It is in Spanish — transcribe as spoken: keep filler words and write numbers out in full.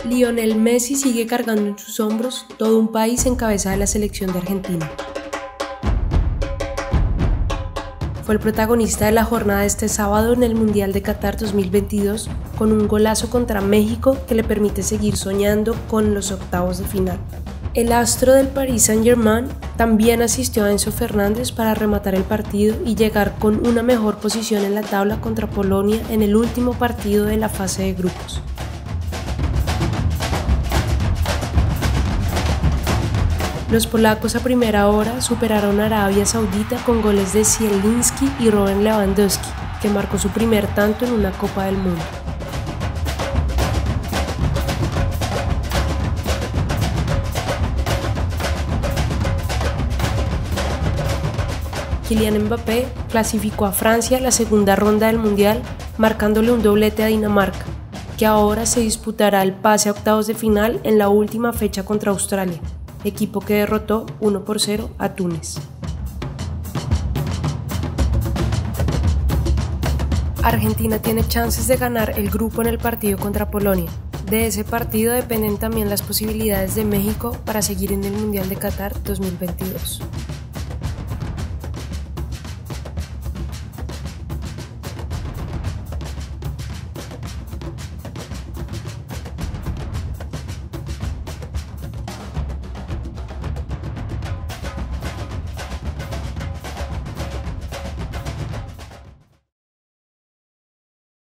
Lionel Messi sigue cargando en sus hombros todo un país en cabeza de la selección de Argentina. Fue el protagonista de la jornada de este sábado en el Mundial de Qatar dos mil veintidós con un golazo contra México que le permite seguir soñando con los octavos de final. El astro del Paris Saint-Germain también asistió a Enzo Fernández para rematar el partido y llegar con una mejor posición en la tabla contra Polonia en el último partido de la fase de grupos. Los polacos a primera hora superaron a Arabia Saudita con goles de Zielinski y Robert Lewandowski, que marcó su primer tanto en una Copa del Mundo. Kylian Mbappé clasificó a Francia a la segunda ronda del Mundial, marcándole un doblete a Dinamarca, que ahora se disputará el pase a octavos de final en la última fecha contra Australia, equipo que derrotó uno por cero a Túnez. Argentina tiene chances de ganar el grupo en el partido contra Polonia. De ese partido dependen también las posibilidades de México para seguir en el Mundial de Qatar dos mil veintidós.